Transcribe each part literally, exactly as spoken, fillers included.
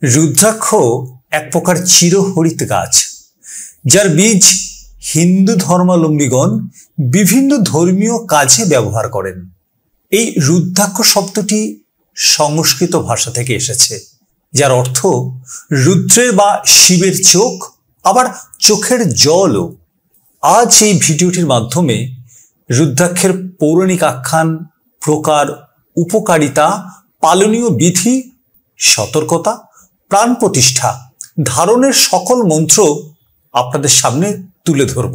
রুদ্রাক্ষ এক প্রকার চিরহরিত গাছ, যার বীজ হিন্দু ধর্মাবলম্বীগণ বিভিন্ন ধর্মীয় কাজে ব্যবহার করেন। এই রুদ্রাক্ষ শব্দটি সংস্কৃত ভাষা থেকে এসেছে, যার অর্থ রুদ্রের বা শিবের চোখ, আবার চোখের জলও। আজ এই ভিডিওটির মাধ্যমে রুদ্রাক্ষের পৌরাণিক আখ্যান, প্রকার, উপকারিতা, পালনীয় বিধি, সতর্কতা, প্রাণ প্রতিষ্ঠা, ধারণের সকল মন্ত্র আপনাদের সামনে তুলে ধরব।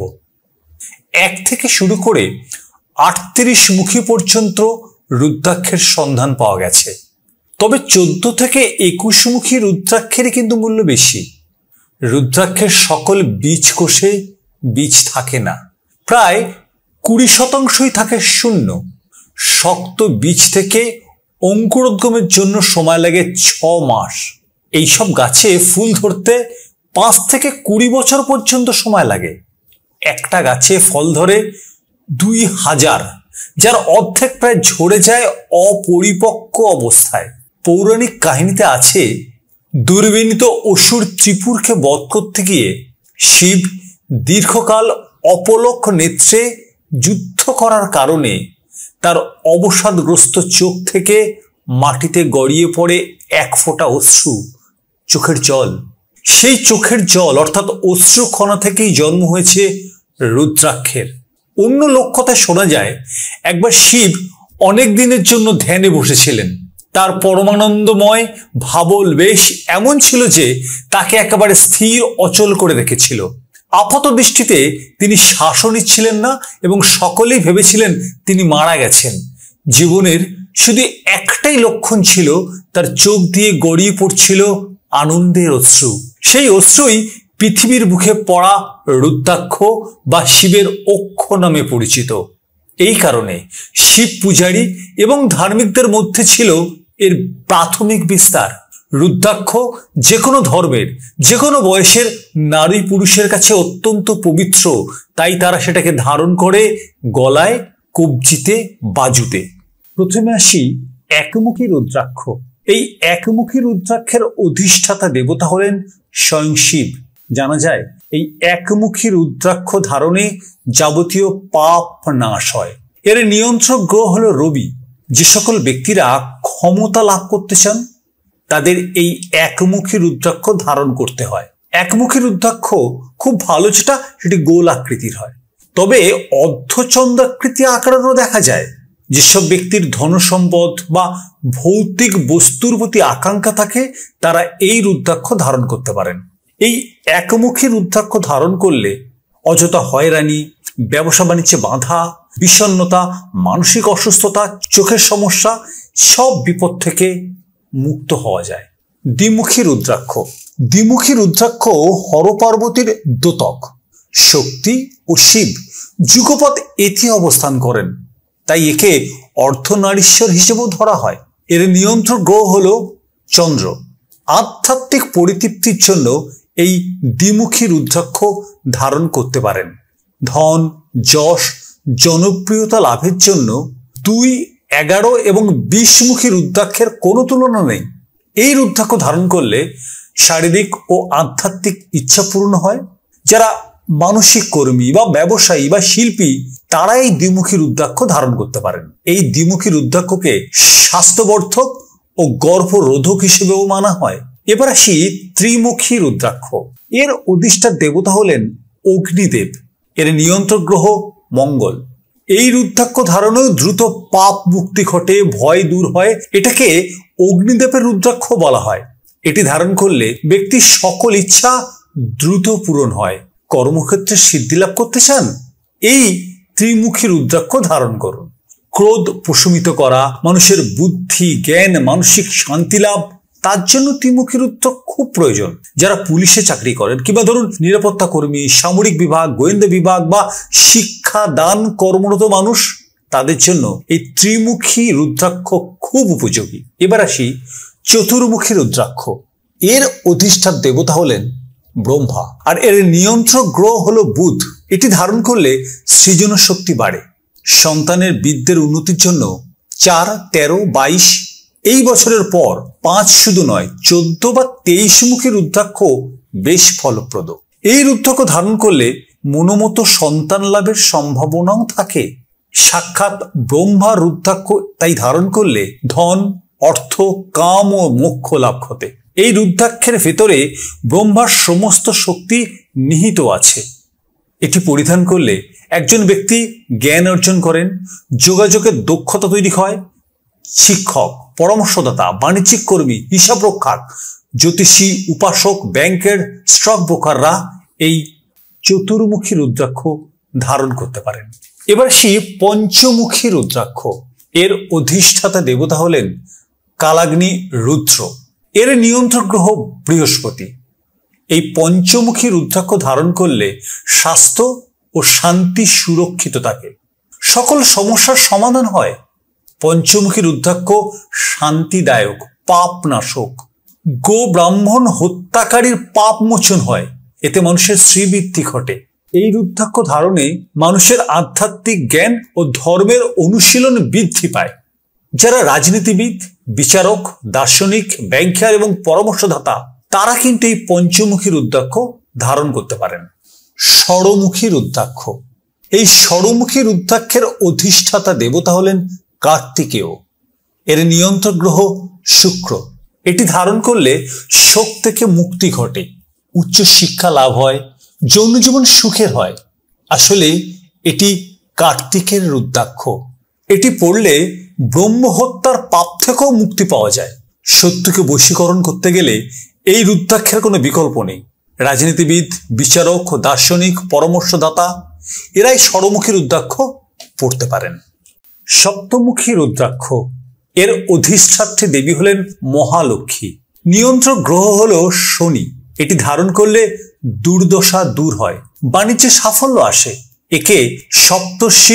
এক থেকে শুরু করে আটত্রিশ মুখী পর্যন্ত রুদ্রাক্ষের সন্ধান পাওয়া গেছে। তবে চোদ্দ থেকে একুশ মুখী রুদ্রাক্ষেরই কিন্তু মূল্য বেশি। রুদ্রাক্ষের সকল বীজ কোষে বীজ থাকে না, প্রায় কুড়ি শতাংশই থাকে শূন্য। শক্ত বীজ থেকে অঙ্কুরোদ্গমের জন্য সময় লাগে ছ মাস। এইসব গাছে ফুল ধরতে পাঁচ থেকে কুড়ি বছর পর্যন্ত সময় লাগে। একটা গাছে ফল ধরে দুই হাজার, যার অর্ধেক প্রায় ঝরে যায় অপরিপক্ক অবস্থায়। পৌরাণিক কাহিনীতে আছে, দুর্বিনীত অসুর ত্রিপুরকে বধ করতে গিয়ে শিব দীর্ঘকাল অপলক নেত্রে যুদ্ধ করার কারণে তার অবসাদগ্রস্ত চোখ থেকে মাটিতে গড়িয়ে পড়ে এক ফোঁটা অশ্রু, চোখের জল। সেই চোখের জল অর্থাৎ অশ্রুকণা থেকেই জন্ম হয়েছে রুদ্রাক্ষের। অন্য লোককথায় শোনা যায়, একবার শিব অনেক দিনের জন্য ধ্যানে বসেছিলেন। তার পরমানন্দময় ভাবল বেশ এমন ছিল যে তাকে একেবারে স্থির অচল করে রেখেছিল। আপাত দৃষ্টিতে তিনি শ্বাসও নিচ্ছিলেন না এবং সকলেই ভেবেছিলেন তিনি মারা গেছেন। জীবনের শুধু একটাই লক্ষণ ছিল, তার চোখ দিয়ে গড়িয়ে পড়ছিল আনন্দের অশ্রু। সেই অশ্রুই পৃথিবীর বুকে পড়া রুদ্রাক্ষ বা শিবের অক্ষ নামে পরিচিত। এই কারণে শিব পূজারী এবং ধার্মিকদের মধ্যে ছিল এর প্রাথমিক বিস্তার। রুদ্রাক্ষ যে কোনো ধর্মের, যে কোনো বয়সের নারী পুরুষের কাছে অত্যন্ত পবিত্র, তাই তারা সেটাকে ধারণ করে গলায়, কবজিতে, বাজুতে। প্রথমে আসি একমুখী রুদ্রাক্ষ। এই একমুখী রুদ্রাক্ষের অধিষ্ঠাতা দেবতা হলেন স্বয়ং শিব। জানা যায় এই একমুখী রুদ্রাক্ষ ধারণে যাবতীয় পাপ নাশ হয়। এর নিয়ন্ত্রক গ্রহ হল রবি। যে সকল ব্যক্তিরা ক্ষমতা লাভ করতে চান তাদের এই একমুখী রুদ্রাক্ষ ধারণ করতে হয়। একমুখী রুদ্রাক্ষ খুব ভালো যেটা, সেটি গোল আকৃতির হয়, তবে অর্ধচন্দ্রাকৃতি আকারেরও দেখা যায়। যেসব ব্যক্তির ধনসম্পদ বা ভৌতিক বস্তুর প্রতি আকাঙ্ক্ষা থাকে তারা এই রুদ্রাক্ষ ধারণ করতে পারেন। এই একমুখী রুদ্রাক্ষ ধারণ করলে অযথা হয়রানি, ব্যবসা বাণিজ্যে বাধা, বিষণ্ণতা, মানসিক অসুস্থতা, চোখের সমস্যা, সব বিপদ থেকে মুক্ত হওয়া যায়। দ্বিমুখী রুদ্রাক্ষ। দ্বিমুখী রুদ্রাক্ষ হরপার্বতীর দ্যোতক। শক্তি ও শিব যুগপৎ এতে অবস্থান করেন, তাই একে অর্ধনারীশ্বর হিসেবেও ধরা হয়। এর নিয়ন্ত্রক গ্রহ হল চন্দ্র। আধ্যাত্মিক পরিতৃপ্তির জন্য এই দ্বিমুখী রুদ্রাক্ষ ধারণ করতে পারেন। ধন, যশ, জনপ্রিয়তা লাভের জন্য দুই, এগারো এবং বিশ মুখী রুদ্রাক্ষের কোনো তুলনা নেই। এই রুদ্রাক্ষ ধারণ করলে শারীরিক ও আধ্যাত্মিক ইচ্ছা পূর্ণ হয়। যারা মানসিক কর্মী বা ব্যবসায়ী বা শিল্পী তারা এই দ্বিমুখী রুদ্রাক্ষ ধারণ করতে পারেন। এই দ্বিমুখী রুদ্রাক্ষকে স্বাস্থ্যবর্ধক ও গর্ভরোধক হিসেবেও মানা হয়। এবার আসি ত্রিমুখী রুদ্রাক্ষ। এর অধিষ্ঠাতা দেবতা হলেন অগ্নিদেব। এর নিয়ন্ত্রক গ্রহ মঙ্গল। এই রুদ্রাক্ষ ধারণেও দ্রুত পাপ মুক্তি ঘটে, ভয় দূর হয়। এটাকে অগ্নিদেবের রুদ্রাক্ষ বলা হয়। এটি ধারণ করলে ব্যক্তির সকল ইচ্ছা দ্রুত পূরণ হয়। কর্মক্ষেত্রে সিদ্ধি লাভ করতে চান, এই ত্রিমুখী রুদ্রাক্ষ ধারণ করুন। ক্রোধ প্রশমিত করা, মানুষের বুদ্ধি, জ্ঞান, মানসিক শান্তি লাভ, তার জন্য ত্রিমুখী রুদ্রাক্ষ খুব প্রয়োজন। যারা পুলিশে চাকরি করেন কিংবা ধরুন নিরাপত্তা কর্মী, সামরিক বিভাগ, গোয়েন্দা বিভাগ বা শিক্ষা দান কর্মরত মানুষ, তাদের জন্য এই ত্রিমুখী রুদ্রাক্ষ খুব উপযোগী। এবার আসি চতুর্মুখী রুদ্রাক্ষ। এর অধিষ্ঠাতা দেবতা হলেন ব্রহ্মা, আর এর নিয়ন্ত্রক গ্রহ হল বুধ। এটি ধারণ করলে সৃজন শক্তি বাড়ে। সন্তানের বিদ্যের উন্নতির জন্য চার, তেরো, বাইশ এই বছরের পর পাঁচ শুধু নয়, চোদ্দ বা তেইশ মুখী রুদ্রাক্ষ বেশ ফলপ্রদ। এই রুদ্রাক্ষ ধারণ করলে মনোমত সন্তান লাভের সম্ভাবনাও থাকে। সাক্ষাৎ ব্রহ্মা রুদ্রাক্ষ তাই ধারণ করলে ধন, অর্থ, কাম ও মোক্ষ লাভ ঘটে। এই রুদ্রাক্ষের ভেতরে ব্রহ্মার সমস্ত শক্তি নিহিত আছে। এটি পরিধান করলে একজন ব্যক্তি জ্ঞান অর্জন করেন, যোগাযোগের দক্ষতা তৈরি হয়, শিক্ষক, পরামর্শদাতা, বাণিজ্যিক কর্মী, হিসাবরক্ষক, জ্যোতিষী, উপাসক, ব্যাংকের স্টক ব্রোকাররা এই চতুর্মুখী রুদ্রাক্ষ ধারণ করতে পারেন। এবার সেই পঞ্চমুখী রুদ্রাক্ষ, এর অধিষ্ঠাতা দেবতা হলেন কালাগ্নি রুদ্র। এর নিয়ন্ত্রক গ্রহ বৃহস্পতি। এই পঞ্চমুখী রুদ্রাক্ষ ধারণ করলে স্বাস্থ্য ও শান্তি সুরক্ষিত থাকে, সকল সমস্যার সমাধান হয়। পঞ্চমুখী রুদ্রাক্ষ শান্তিদায়ক, পাপ নাশক, গো ব্রাহ্মণ হত্যাকারীর পাপ মোচন হয়, এতে মানুষের শ্রীবৃদ্ধি ঘটে। এই রুদ্রাক্ষ ধারণে মানুষের আধ্যাত্মিক জ্ঞান ও ধর্মের অনুশীলন বৃদ্ধি পায়। যারা রাজনীতিবিদ, বিচারক, দার্শনিক, ব্যাংকার এবং পরামর্শদাতা তারা কিন্তু এই পঞ্চমুখী রুদ্রাক্ষ ধারণ করতে পারেন। ষড়মুখী রুদ্রাক্ষ। এই ষড়মুখী রুদ্রাক্ষের অধিষ্ঠাতা দেবতা হলেন কার্তিকেয়। এর নিয়ন্ত্রক গ্রহ শুক্র। এটি ধারণ করলে শোক থেকে মুক্তি ঘটে, উচ্চ শিক্ষা লাভ হয়, যৌন জীবন সুখের হয়। আসলে এটি কার্তিকের রুদ্রাক্ষ। এটি পড়লে ব্রহ্মহত্যার পাপ থেকেও মুক্তি পাওয়া যায়। শত্রুকে বশীকরণ করতে গেলে এই রুদ্রাক্ষের কোনো বিকল্প নেই। রাজনীতিবিদ, বিচারক, দার্শনিক, পরামর্শদাতা এরাই ষড়মুখী রুদ্রাক্ষ পড়তে পারেন। সপ্তমুখী রুদ্রাক্ষ। এর অধিষ্ঠাত্রী দেবী হলেন মহালক্ষ্মী। নিয়ন্ত্রক গ্রহ হল শনি। এটি ধারণ করলে দুর্দশা দূর হয়, বাণিজ্যে সাফল্য আসে। একে সপ্তর্ষি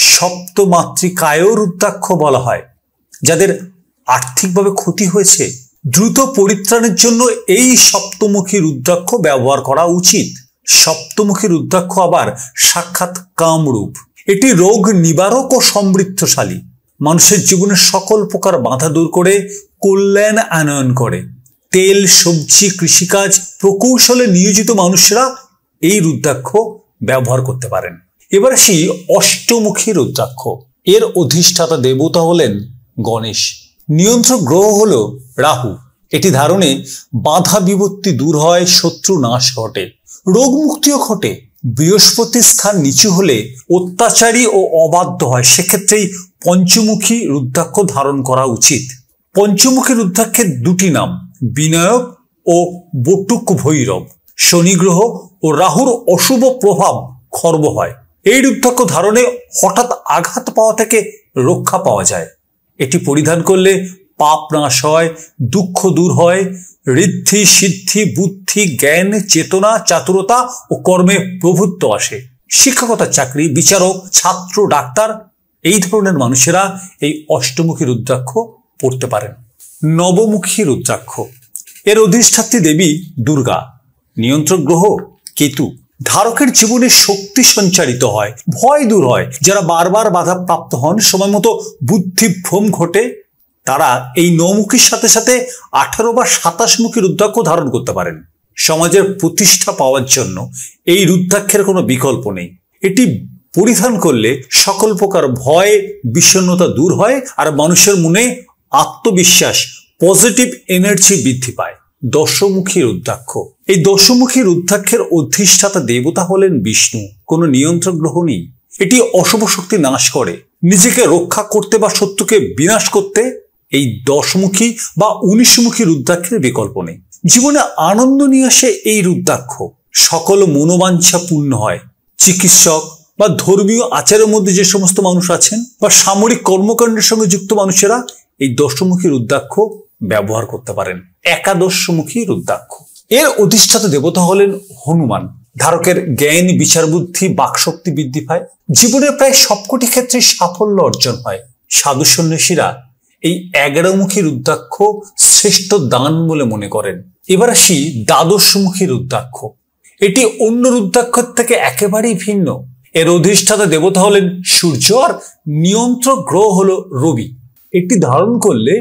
সপ্তমাতৃকায় রুদ্রাক্ষ বলা হয়। যাদের আর্থিকভাবে ক্ষতি হয়েছে, দ্রুত পরিত্রাণের জন্য এই সপ্তমুখী রুদ্রাক্ষ ব্যবহার করা উচিত। সপ্তমুখী রুদ্রাক্ষ আবার সাক্ষাৎ কামরূপ। এটি রোগ নিবারক ও সমৃদ্ধশালী, মানুষের জীবনের সকল প্রকার বাধা দূর করে কল্যাণ আনয়ন করে। তেল, সবজি, কৃষিকাজ, প্রকৌশলে নিয়োজিত মানুষরা এই রুদ্রাক্ষ ব্যবহার করতে পারেন। এবার আসি অষ্টমুখী রুদ্রাক্ষ। এর অধিষ্ঠাতা দেবতা হলেন গণেশ। নিয়ন্ত্রক গ্রহ হল রাহু। এটি ধারণে বাধা বিপত্তি দূর হয়, শত্রু নাশ ঘটে, রোগ মুক্তিও ঘটে। বৃহস্পতির স্থান নিচু হলে অত্যাচারী ও অবাধ্য হয়, সেক্ষেত্রেই পঞ্চমুখী রুদ্রাক্ষ ধারণ করা উচিত। পঞ্চমুখী রুদ্রাক্ষের দুটি নাম, বিনায়ক ও বটুক ভৈরব। শনি গ্রহ ও রাহুর অশুভ প্রভাব খর্ব হয়। এই রুদ্রাক্ষ ধারণে হঠাৎ আঘাত পাওয়া থেকে রক্ষা পাওয়া যায়। এটি পরিধান করলে পাপ নাশ হয়, দুঃখ দূর হয়, ঋদ্ধি, সিদ্ধি, বুদ্ধি, জ্ঞান, চেতনা, চাতুরতা ও কর্মে প্রভুত্ব আসে। শিক্ষকতার চাকরি, বিচারক, ছাত্র, ডাক্তার এই ধরনের মানুষেরা এই অষ্টমুখী রুদ্রাক্ষ পড়তে পারেন। নবমুখী রুদ্রাক্ষ। এর অধিষ্ঠাত্রী দেবী দুর্গা। নিয়ন্ত্রক গ্রহ কেতু। ধারকের জীবনে শক্তি সঞ্চারিত হয়, ভয় দূর হয়। যারা বারবার বাধা প্রাপ্ত হন, সময় মতো বুদ্ধিভ্রম ঘটে, তারা এই নৌমুখীর সাথে সাথে আঠারো বা সাতাশ মুখী রুদ্রাক্ষ ধারণ করতে পারেন। সমাজের প্রতিষ্ঠা পাওয়ার জন্য এই রুদ্রাক্ষের কোনো বিকল্প নেই। এটি পরিধান করলে সকল প্রকার ভয়, বিষণ্ণতা দূর হয় আর মানুষের মনে আত্মবিশ্বাস, পজিটিভ এনার্জি বৃদ্ধি পায়। দশমুখী রুদ্রাক্ষ। এই দশমুখী রুদ্রাক্ষের অধিষ্ঠাতা দেবতা হলেন বিষ্ণু। কোনো নিয়ন্ত্রক গ্রহ নেই। এটি অশুভ শক্তি নাশ করে। নিজেকে রক্ষা করতে বা শত্রুকে বিনাশ করতে এই দশমুখী বা উনিশমুখী রুদ্রাক্ষের বিকল্প নেই। জীবনে আনন্দ নিয়ে আসে এই রুদ্রাক্ষ। সকল মনোবাঞ্ছা পূর্ণ হয়। চিকিৎসক বা ধর্মীয় আচারের মধ্যে যে সমস্ত মানুষ আছেন বা সামরিক কর্মকাণ্ডের সঙ্গে যুক্ত মানুষেরা এই দশমুখী রুদ্রাক্ষ ব্যবহার করতে পারেন। একাদশমুখী রুদ্রাক্ষ। এর অধিষ্ঠাতা দেবতা হলেন হনুমান। ধারকের জ্ঞান, বিচার বুদ্ধি, বাকশক্তি বৃদ্ধি পায়। জীবনের প্রায় সবকটি ক্ষেত্রে সাফল্য অর্জন হয়। সাধু সন্ন্যাসীরা এই এগারোমুখী রুদ্রাক্ষ শ্রেষ্ঠ দান বলে মনে করেন। এবার আসি দ্বাদশমুখী রুদ্রাক্ষ। এটি অন্য রুদ্রাক্ষর থেকে একেবারেই ভিন্ন। এর অধিষ্ঠাতা দেবতা হলেন সূর্য আর নিয়ন্ত্রক গ্রহ হল রবি। এটি ধারণ করলে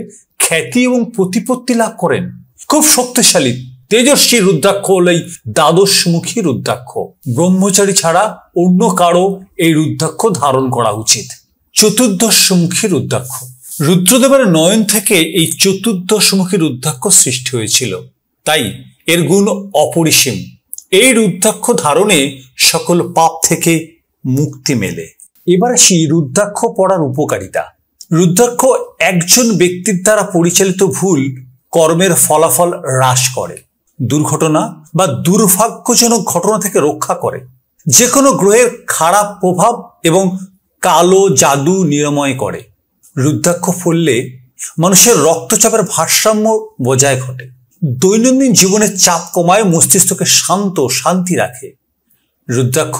খ্যাতি এবং প্রতিপত্তি লাভ করেন। খুব শক্তিশালী তেজস্বী রুদ্রাক্ষ হল এই দ্বাদশমুখী রুদ্রাক্ষ। ব্রহ্মচারী ছাড়া অন্য কারো এই রুদ্রাক্ষ ধারণ করা উচিত। চতুর্দশমুখী রুদ্রাক্ষ। রুদ্রদেবের নয়ন থেকে এই চতুর্দশমুখী রুদ্রাক্ষ সৃষ্টি হয়েছিল, তাই এর গুণ অপরিসীম। এই রুদ্রাক্ষ ধারণে সকল পাপ থেকে মুক্তি মেলে। এবার আসি রুদ্রাক্ষ পড়ার উপকারিতা। রুদ্রাক্ষ একজন ব্যক্তির দ্বারা পরিচালিত ভুল কর্মের ফলাফল হ্রাস করে, দুর্ঘটনা বা দুর্ভাগ্যজনক ঘটনা থেকে রক্ষা করে, যে কোনো গ্রহের খারাপ প্রভাব এবং কালো জাদু নিরাময় করে। রুদ্রাক্ষ পড়লে মানুষের রক্তচাপের ভারসাম্য বজায় ঘটে, দৈনন্দিন জীবনের চাপ কমায়, মস্তিষ্ককে শান্ত শান্তি রাখে। রুদ্রাক্ষ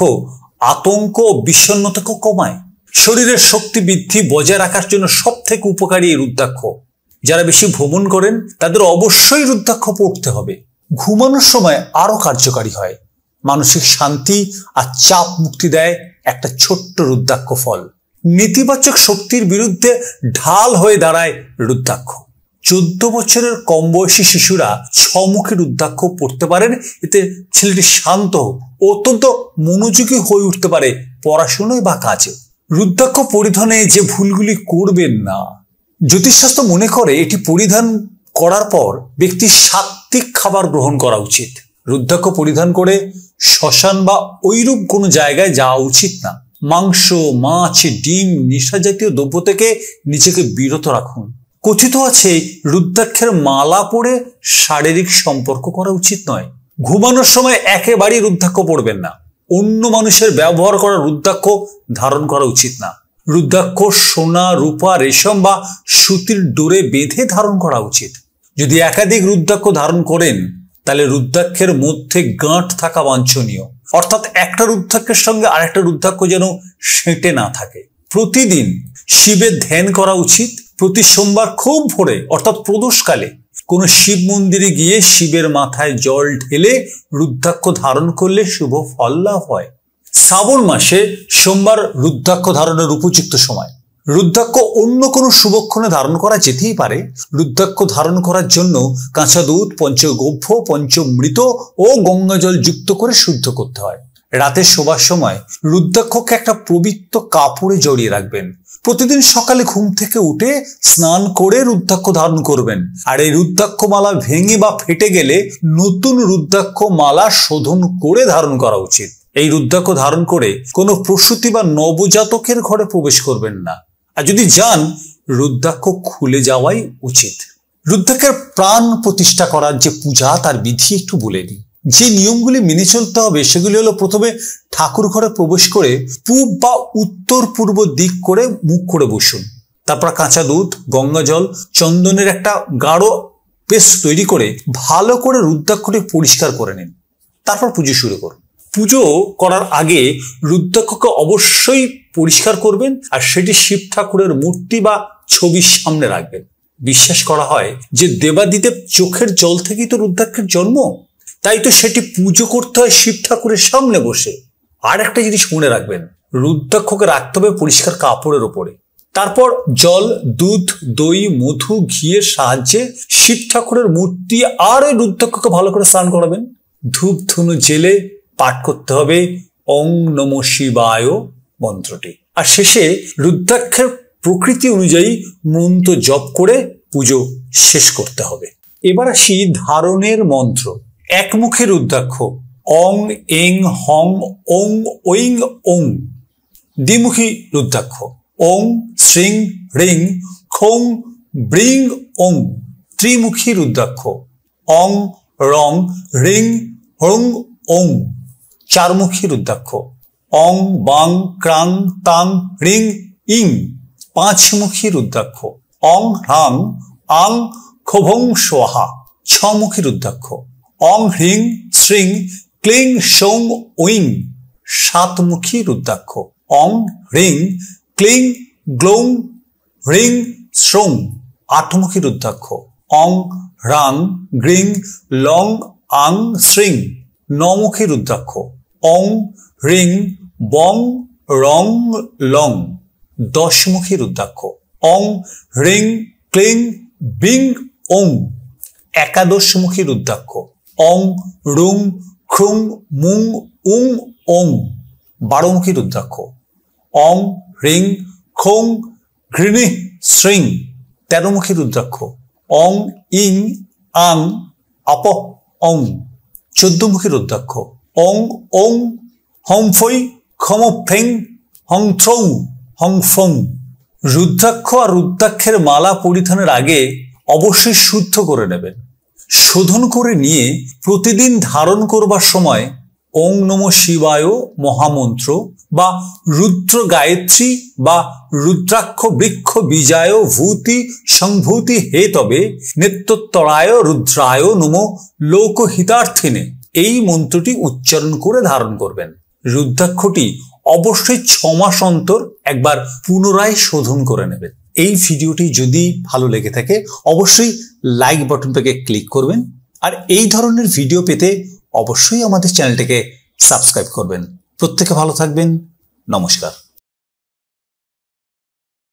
আতঙ্ক ও বিষণ্ণতাকে কমায়, শরীরের শক্তি বৃদ্ধি বজায় রাখার জন্য সব থেকে উপকারী এই রুদ্রাক্ষ। যারা বেশি ভ্রমণ করেন তাদের অবশ্যই রুদ্রাক্ষ পড়তে হবে। ঘুমানোর সময় আরো কার্যকারী হয়, মানসিক শান্তি আর চাপ মুক্তি দেয় একটা ছোট্ট রুদ্রাক্ষ ফল। নেতিবাচক শক্তির বিরুদ্ধে ঢাল হয়ে দাঁড়ায় রুদ্রাক্ষ। চোদ্দ বছরের কম বয়সী শিশুরা ছমুখী রুদ্রাক্ষ পড়তে পারেন। এতে ছেলেটি শান্ত ও অত্যন্ত মনোযোগী হয়ে উঠতে পারে পড়াশোনায় বা কাজে। রুদ্রাক্ষ পরিধানে যে ভুলগুলি করবেন না। জ্যোতিষশাস্ত্র মনে করে এটি পরিধান করার পর ব্যক্তির সাত্ত্বিক খাবার গ্রহণ করা উচিত। রুদ্রাক্ষ পরিধান করে শ্মশান বা ঐরূপ কোনো জায়গায় যাওয়া উচিত না। মাংস, মাছ, ডিম, নেশা জাতীয় দ্রব্য থেকে নিজেকে বিরত রাখুন। কথিত আছে রুদ্রাক্ষের মালা পরে শারীরিক সম্পর্ক করা উচিত নয়। ঘুমানোর সময় একেবারেই রুদ্রাক্ষ পরবেন না। অন্য মানুষের ব্যবহার করা রুদ্রাক্ষ ধারণ করা উচিত না। রুদ্রাক্ষ সোনা, রূপা, রেশম বা সুতির ডোরে বেঁধে ধারণ করা উচিত। যদি একাধিক রুদ্রাক্ষ ধারণ করেন তাহলে রুদ্রাক্ষের মধ্যে গাঁট থাকা বাঞ্ছনীয়, অর্থাৎ একটা রুদ্রাক্ষের সঙ্গে আরেকটা রুদ্রাক্ষ যেন সেঁটে না থাকে। প্রতিদিন শিবের ধ্যান করা উচিত। প্রতি সোমবার খুব ভোরে অর্থাৎ প্রদোষকালে কোনো শিব মন্দিরে গিয়ে শিবের মাথায় জল ঢেলে রুদ্রাক্ষ ধারণ করলে শুভ ফল লাভ হয়। শ্রাবণ মাসে সোমবার রুদ্রাক্ষ ধারণের উপযুক্ত সময়। রুদ্রাক্ষ অন্য কোনো শুভক্ষণে ধারণ করা যেতেই পারে। রুদ্রাক্ষ ধারণ করার জন্য কাঁচা দুধ, পঞ্চগভ্য, পঞ্চমৃত ও গঙ্গাজল যুক্ত করে শুদ্ধ করতে হয়। রাতে শোবার সময় রুদ্রাক্ষকে একটা পবিত্র কাপড়ে জড়িয়ে রাখবেন। প্রতিদিন সকালে ঘুম থেকে উঠে স্নান করে রুদ্রাক্ষ ধারণ করবেন। আর এই রুদ্রাক্ষ মালা ভেঙে বা ফেটে গেলে নতুন রুদ্রাক্ষ মালা শোধন করে ধারণ করা উচিত। এই রুদ্রাক্ষ ধারণ করে কোনো প্রসূতি বা নবজাতকের ঘরে প্রবেশ করবেন না। আর যদি যান, রুদ্রাক্ষ খুলে যাওয়াই উচিত। রুদ্রাক্ষের প্রাণ প্রতিষ্ঠা করার যে পূজা, তার বিধি একটু বলে দিই। যে নিয়মগুলি মেনে চলতে হবে সেগুলি হলো, প্রথমে ঠাকুর ঘরে প্রবেশ করে পূব বা উত্তর পূর্ব দিক করে মুখ করে বসুন। তারপর কাঁচা দুধ, গঙ্গা জল, চন্দনের একটা গাঢ় পেস্ট তৈরি করে ভালো করে রুদ্রাক্ষটি পরিষ্কার করে নিন। তারপর পুজো শুরু করুন। পুজো করার আগে রুদ্রাক্ষকে অবশ্যই পরিষ্কার করবেন আর সেটি শিব ঠাকুরের মূর্তি বা ছবির সামনে রাখবেন। বিশ্বাস করা হয় যে দেবাদিদেব চোখের জল থেকেই তো রুদ্রাক্ষের জন্ম, তাই তো সেটি পুজো করতে হয় শিব ঠাকুরের সামনে বসে। আর একটা জিনিস মনে রাখবেন, রুদ্রাক্ষকে রাখতে হবে পরিষ্কার কাপড়ের ওপরে। তারপর জল, দুধ, দই, মধু, ঘিয়ের সাহায্যে শিব ঠাকুরের মূর্তি আর ওই রুদ্রাক্ষকে ভালো করে স্নান করাবেন। ধূপ ধুনো জেলে পাঠ করতে হবে ওং নমঃ শিবায় মন্ত্রটি। আর শেষে রুদ্রাক্ষের প্রকৃতি অনুযায়ী মন্ত্র জপ করে পুজো শেষ করতে হবে। এবার আসি ধারণের মন্ত্র। একমুখী রুদ্রাক্ষ অং এং হং ওং ঐং ওং। দ্বিমুখী রুদ্রাক্ষ ওং শ্রীং রিং খোং ব্রিং ওং। ত্রিমুখী রুদ্রাক্ষ অং রং রিং হং ওং। চারমুখী রুদ্রাক্ষ অং বাং ক্রাং তাং রিং ইং। পাঁচমুখী রুদ্রাক্ষ অং হ্রাং আং খোভং সোহা। ছমুখী রুদ্রাক্ষ অং হ্রিং শ্রিং ক্লিং সৌং ওইং। সাতমুখী রুদ্রাক্ষ অং হ্রিং ক্লিং গ্লৌং হ্রিং শ্রৌং। আটমুখী রুদ্রাক্ষ অং হ্রাং গ্রিং লং আং শ্রিং। নমুখী রুদ্রাক্ষ অং হ্রিং বং রং লং। দশমুখী রুদ্রাক্ষ অং হ্রিং ক্লিং বিং ওং একাদশমুখী রুদ্রাক্ষ। অং রুং খ্রুং মুং উং ওং বারোমুখী রুদ্রাক্ষ। অং রিং খোং ঘৃণি শ্রিং তেরোমুখী রুদ্রাক্ষ। অং ইং আং অপ অং চোদ্দমুখী রুদ্রাক্ষ। অং ওং হং ফৈ খম ফেং হং থ্রৌ হং ফং। রুদ্রাক্ষ আর রুদ্রাক্ষের মালা পরিধানের আগে অবশ্যই শুদ্ধ করে নেবেন। শোধন করে নিয়ে প্রতিদিন ধারণ করবার সময় ওং নমঃ শিবায় মহামন্ত্র বা রুদ্র গায়ত্রী বা রুদ্রাক্ষ বৃক্ষ বীজায় ভূতি সংভূতি হে তবে নেত্যোত্তরায় রুদ্রায় নমঃ লোকহিতার্থিনে এই মন্ত্রটি উচ্চারণ করে ধারণ করবেন। রুদ্রাক্ষটি অবশ্যই ছ মাস অন্তর একবার পুনরায় শোধন করে নেবেন। এই ভিডিওটি যদি ভালো লেগে থাকে অবশ্যই লাইক বাটনটাকে ক্লিক করবেন, আর এই ধরনের ভিডিও পেতে অবশ্যই আমাদের চ্যানেলটিকে সাবস্ক্রাইব করবেন। প্রত্যেকে ভালো থাকবেন। নমস্কার।